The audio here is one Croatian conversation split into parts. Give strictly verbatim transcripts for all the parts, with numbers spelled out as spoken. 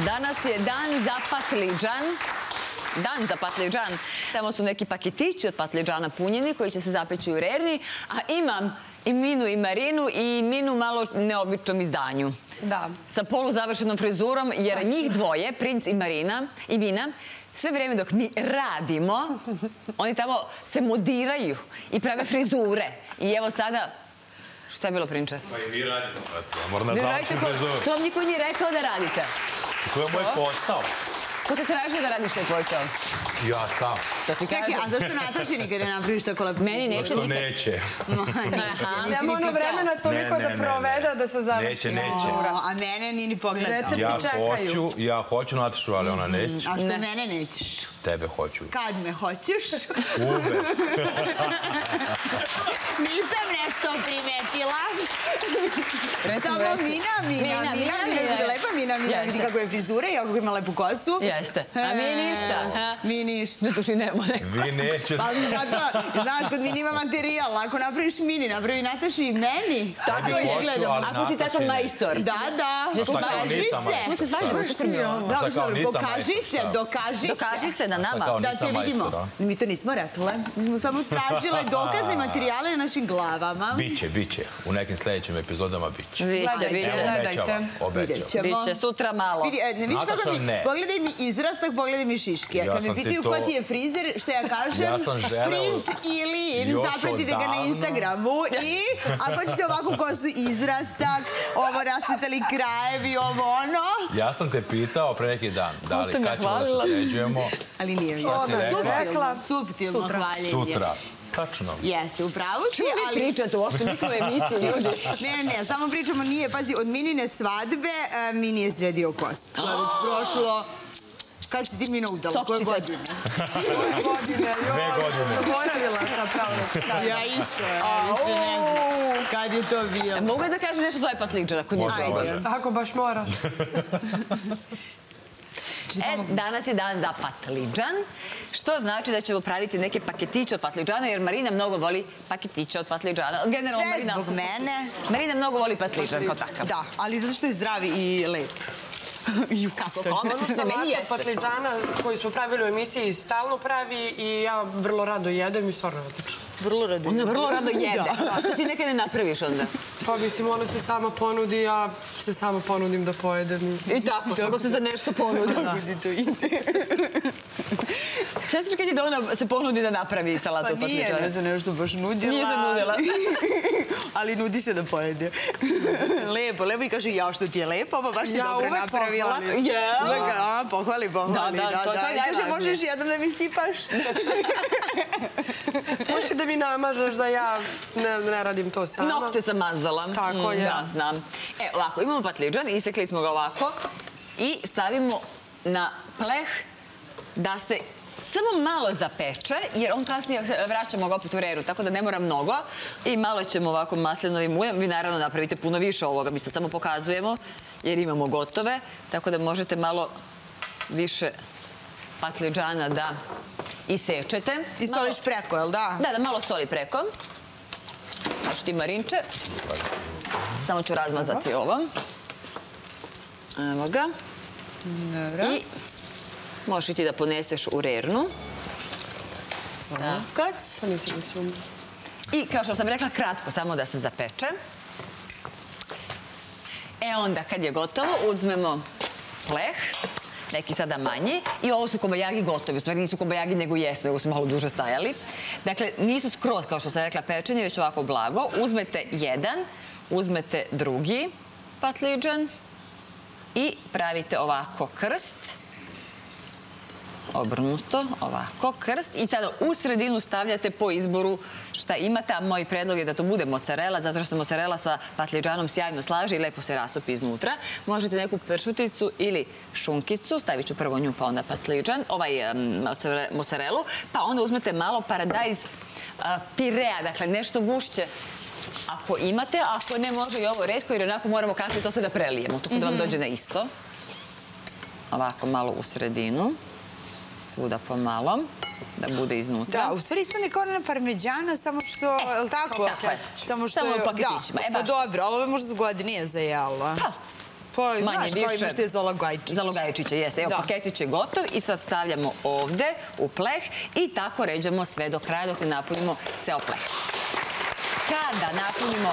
Danas je dan za patliđan. Dan za patliđan. Tamo su neki paketići od patliđana punjeni koji će se zapeći u rerni, a imam i Minu i Marinu i Minu malo neobičnom izdanju. Da. Sa poluzavršenom frizurom, jer njih dvoje, Princ i Marina i Mina, sve vrijeme dok mi radimo, oni tamo se modiraju i prave frizure. I evo sada, šta je bilo, Prinče? Pa i mi radimo, ja moram da završim frizuru. To vam niko nije rekao da radite. To je moj posao. Ko te tražio da radiš taj posao? Ja sam. To ti kažem. Čekaj, a zašto Nataši nikad ne napraviš tako lepo? Meni neće Što nikad. neće. Nema ono vremena toliko da provede da se završi. Neće, neće. A mene nije ni pogledao. Recepti Ja čekaju. hoću, ja hoću Natašu, ali ona neće. A što mene nećeš? Tebe hoću. Kad me hoćeš? Uvek. Nisam nešto primetila. Samo Mina, Mina, Mina, Mina, vidi lepa Mina, Mina, vidi kako je frizura i kako ima lepu kosu. Jeste. A mi ništa. Mi ništa. Duši nema neko. Vi nećete. Ali zato, znaš, kod Mini ima materijal, ako napraviš Mini, napravi Nataši i meni. Tako izgledamo. Ako si takav majstor. Da, da. Pokaži se. Smo se svađali, što mi je ovo? Da, pokaži se, dokaži se. Dokaži se na nama. Da te vidimo. Mi to nismo rekle. Mi smo samo tražile dokazne materijale na našim glavama. Biće, biće. U nekim sljedećim epizodama biće. Biće, biće. Obećavam, obećavam. Biće sutra malo. Vidi, ne vidiš kako mi, pogledaj mi izrastak, pogledaj mi šiške. A kad me pitaju ko ti je frizer, što ja kažem, Princ i Lin, zapratite ga na Instagramu i ako ćete ovako kosu izrastak, ovo rasvetali krajevi, ovo ono. Ja sam te pitao pre neki dan, da li kad ćemo da se sređujemo. Ali nije mi. Rekla. Suptilno hvaljenje. Sutra. Tačno. Jeste, upravo si, ali... Vi pričate uopšte, mi smo u emisiji, ljudi. Ne, ne, samo pričamo, nije, pazi, od Minine svadbe Mini je sredio kosu. To je već prošlo... Kad si ti Mina udala? Koje godine? Koje godine? Dve godine. Zaboravila sam pravo. Ja isto, više ne znam. Kad je to bio? Mogu da kažem nešto za ovaj patliđan, ako nije? Ajde. Ako baš moraš. E, danas je dan za patliđan, što znači da ćemo praviti neke paketiće od patliđana, jer Marina mnogo voli paketiće od patliđana. Sve zbog mene. Marina mnogo voli patliđan kao takav. Da, ali zato što je zdravi i lep. Kako kome? Odnosno, ovako patliđana koji smo pravili u emisiji stalno pravi i ja vrlo rado jedem i stvarno je odlično. Vrlo rado Ona vrlo rado jede. A što ti nekad ne napraviš onda? Pa mislim, ona se sama ponudi, ja se sama ponudim da pojedem. I tako, svako se za nešto ponudi. Vidi to ide. Sestra, kad je da ona se ponudi da napravi salatu od patliđana? Pa nije, ne za nešto baš nudila. Nije se nudila. Ali nudi se da pojede. Lepo, lepo i kaže, ja što ti je lepo, pa baš si dobro napravila. Ja, pohvali, pohvali. Da, da, to je najvažnije. I kaže, možeš jednom da mi sipaš? Možeš da mi namažeš da ja ne radim to sama. Nokte sam mazala. Tako je. Da, znam. E, ovako, imamo patliđan, isekli smo ga ovako i stavimo na pleh da se samo malo zapeče, jer on kasnije vraćamo ga opet u reru, tako da ne mora mnogo. I malo ćemo ovako maslinovim uljem. Vi naravno napravite puno više ovoga, mi sad samo pokazujemo, jer imamo gotove, tako da možete malo više patliđana da isečete. I soliš preko, jel da? Da, da, malo soli preko. Znaš ti, Marinče. Samo ću razmazati ovo. Evo ga. I možeš i ti da poneseš u rernu. Kac. Pa nisam mislila. I kao što sam rekla, kratko, samo da se zapeče. E onda, kad je gotovo, uzmemo pleh, neki sada manji, i ovo su kobajagi gotovi. U stvari nisu kobajagi, nego jesu, nego su malo duže stajali. Dakle, nisu skroz, kao što sam rekla, pečenje, već ovako blago. Uzmete jedan, uzmete drugi patliđan i pravite ovako krst. Obrnuto, ovako, krst. I sada u sredinu stavljate po izboru šta imate, a moj predlog je da to bude mozzarella, zato što se mozzarella sa patliđanom sjajno slaže i lepo se rastopi iznutra. Možete neku pršuticu ili šunkicu, stavit ću prvo nju pa onda patliđan, ovaj mozzarellu, pa onda uzmete malo paradajz pirea, dakle nešto gušće ako imate, ako ne može i ovo retko, jer onako moramo kasnije to sve da prelijemo, tako da vam dođe na isto. Ovako malo u sredinu. Svuda pomalo, da bude iznutra. Da, u stvari ispadne kao ona parmeđana, samo što, je li tako? Tako je. Samo u paketićima. Pa dobro, ali ovo je možda zgodnije za jelo. Pa, Pa, znaš, kao imaš te zalogajčiće. Zalogajčiće, jeste. Evo, paketić je gotov i sad stavljamo ovde u pleh i tako ređamo sve do kraja dok ne napunimo ceo pleh. Kada napunimo...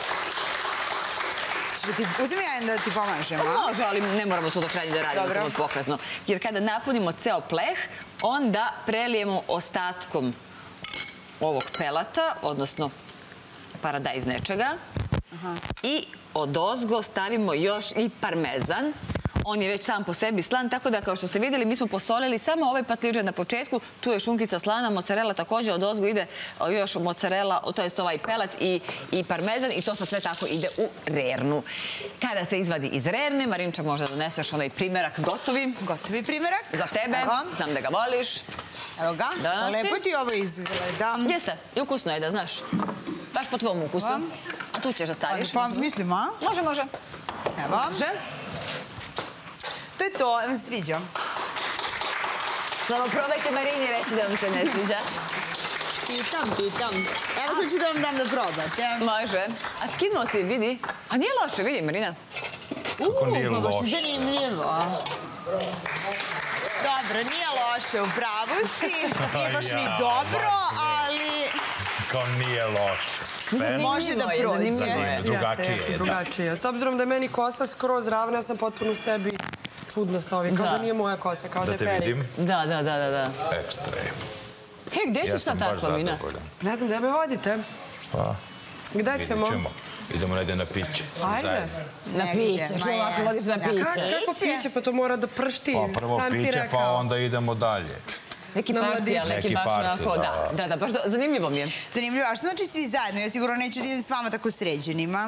Uzim ja da ti pomažem, a? Može, ali ne moramo to do kraja da radimo, samo pokazno. Jer kada napunimo ceo pleh, onda prelijemo ostatkom ovog pelata, odnosno paradajz nečega, i odozgo stavimo još i parmezan. On je već sam po sebi slan, tako da kao što ste vidjeli mi smo posolili samo ovaj patliđan na početku, tu je šunkica slana, mozzarella također, odozgo ide još mozzarella, to jest ovaj pelat i parmezan i to sad sve tako ide u rernu. Kada se izvadi iz rerne, Marinča možda doneseš onaj primerak gotovi. Gotovi primerak. Za tebe, znam da ga voliš. Evo ga, lepo ti ovo izgleda. Jeste, i ukusno je da znaš, baš po tvom ukusu. A tu ćeš da staviš. Pa mislim, a? Može, može. Evo. Može. To je to, vam se sviđa. Samo probajte Marini reći da vam se ne sviđa. Pitam, pitam. Evo sad ću da vam dam da probate. Može. A skinuo si, vidi. A nije loše, vidi Marina. Kako nije loše? Uuu, baš je zanimljivo. Dobro, nije loše, u pravu si. Nije baš ni dobro, ali... Kao nije loše. Može da prođe. Drugačije je, da. Drugačije. S obzirom da je meni kosa skroz ravna, ja sam potpuno sebi čudna sa ovim. Kao da nije moja kosa, kao da je perik. Da te vidim. Da, da, da, da. Ekstrem. Hej, gde ćeš sad takva, Mina? Ne znam, gde me vodite? Pa, Gde ćemo? Idemo negdje na piće. Ajde. Na piće, što ovako vodiš na piće? Kako piće? Pa to mora da pršti. Pa prvo piće, pa onda idemo dalje. Neki partija, neki baš onako, da. Da, da, baš zanimljivo mi je. Zanimljivo, a što znači svi zajedno? Ja sigurno neću da idem s vama tako sređenima.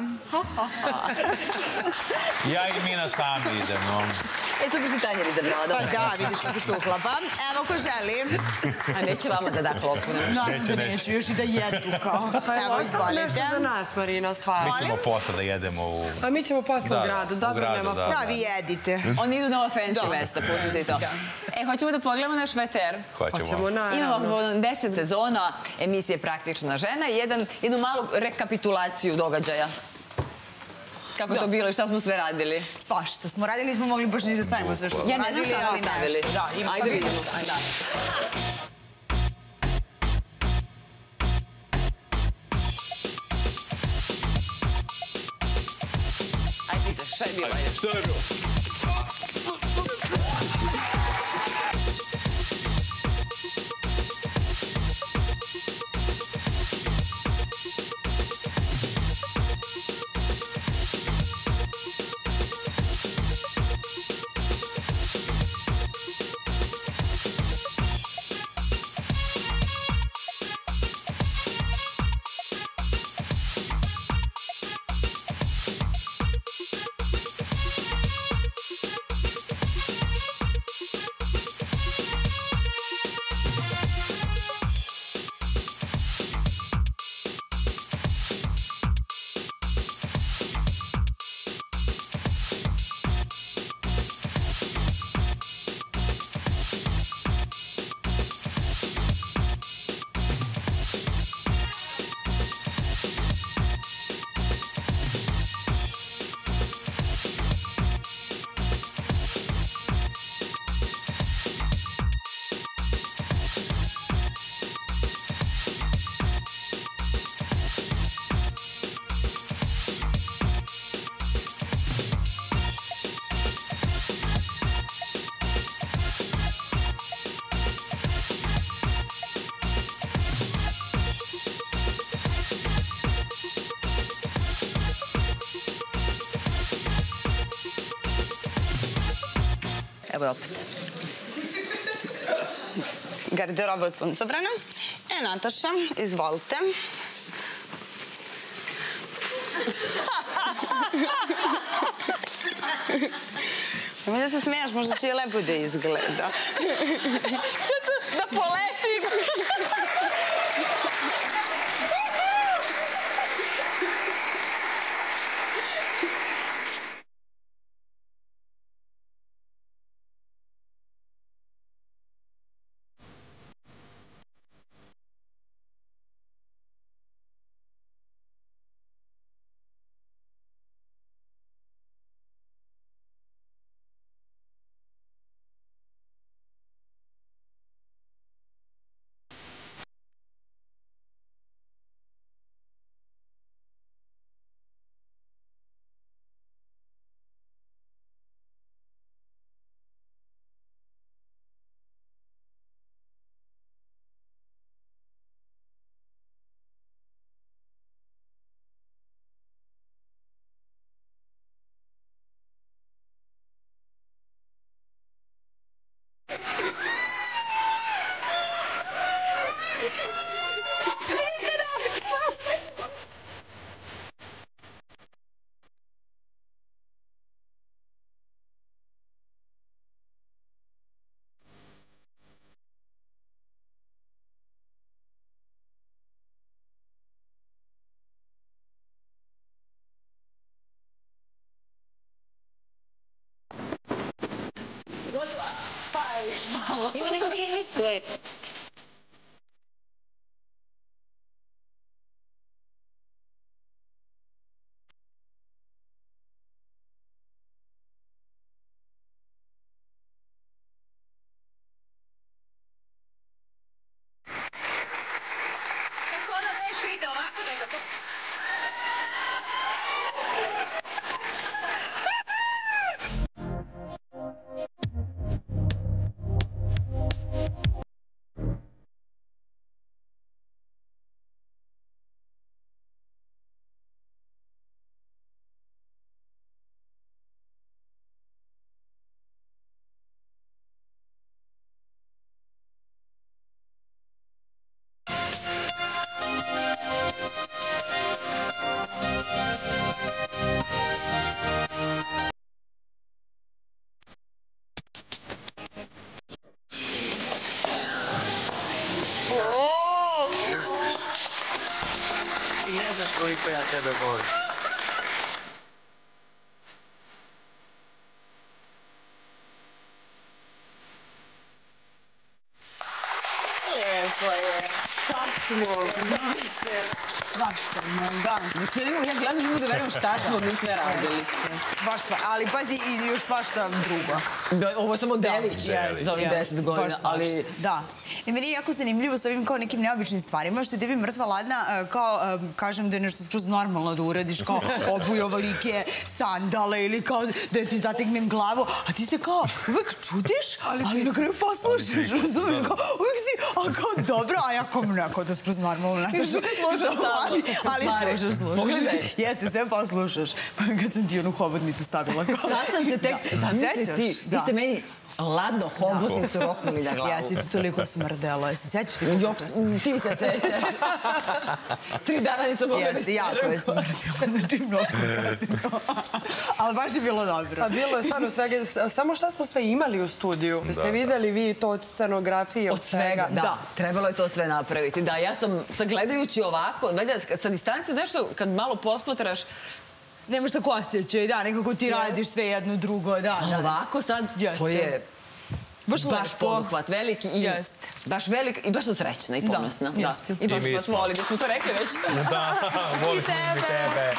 Ja i Mina sami idemo. E, sad bi si Tanjer izabrala, dobro. Pa da, vidiš kako se uklapa. Evo, ko želi. A neće vama da da klopu. Nadam da neću, još i da jedu kao. Evo, izvolite. Nešto za nas, Marina, stvarno. Mi ćemo posle da jedemo u... A mi ćemo posle u gradu, dobro, nema... Da, vi jedite. Oni idu na ova fancy mesta, pustite i to. E, hoćemo da pogledamo naš veter. Hoćemo. Imamo deset sezona emisije Praktična žena i jednu malu rekapitulaciju događaja. Kako je to bilo i šta smo sve radili? Svašta smo radili, smo mogli baš ni da stavimo sve što smo radili. Ja ne znam šta smo stavili. Ajde vidimo. Ajde ti se šebila. Ajde, Evo opet. Garderoba od suncobrana. E, Nataša, izvolite. Nemoj da se smejaš, možda će je lepo da izgleda. Da poletim! Ima neko je. Ti ne znaš koliko ja tebe volim. Lijepo je. Kak smo, mi se... Svašta, da. Ja gledam da mogu da verujem šta smo mi sve radili. Baš sva, ali pazi i još svašta drugo. Ovo je samo delić za ovih deset godina, ali... Da. I meni je jako zanimljivo s ovim kao nekim neobičnim stvarima, što je tebi mrtva ladna, kao, kažem da je nešto skroz normalno da uradiš, kao obuj ovolike sandale ili kao da ti zategnem glavu, a ti se kao uvek čudiš, ali na kraju poslušaš, razumiješ, kao uvek si, a kao dobro, a ja kao neko da skroz normalno ne znaš. Ali slušaš, slušaš. Pogledaj. Jeste, sve poslušaš. Pa kad sam ti onu hobotnicu stavila. Sad sam se tek... Zamisli ti, vi ste meni ladno hobotnicu roknuli na glavu. Ja si ti toliko smrdela. Jesi sećaš ti kako to sam? Ti se sećaš. Tri dana nisam mogla da Jeste, jako je smrdela. Znači, mnogo kratko. Ali baš je bilo dobro. A bilo je stvarno svega. Samo šta smo sve imali u studiju? Ste videli vi to od scenografije, od svega? Da, trebalo je to sve napraviti. Da, ja sam, sad gledajući ovako, sa distance nešto, kad malo posmatraš, nemaš tako osjećaj, da, nekako ti radiš sve jedno drugo, da. Ali ovako sad, to je baš poduhvat veliki i baš velik i baš sam srećna i ponosna. I baš vas volim, da smo to rekli već. Da, volim i tebe.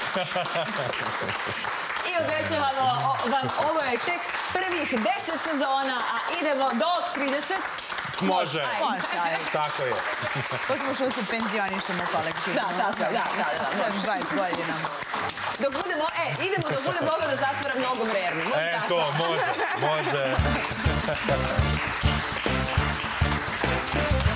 I obećavamo vam, ovo je tek prvih deset sezona, a idemo do trideset. Može. Može, ajde. Tako je. Pa smo što se penzionišemo kolektivno. Da, tako, da, da, da. dvadeset godina. Dok budemo, e, idemo dok budem mogla da zatvoram nogom rernu. E, to, može, može.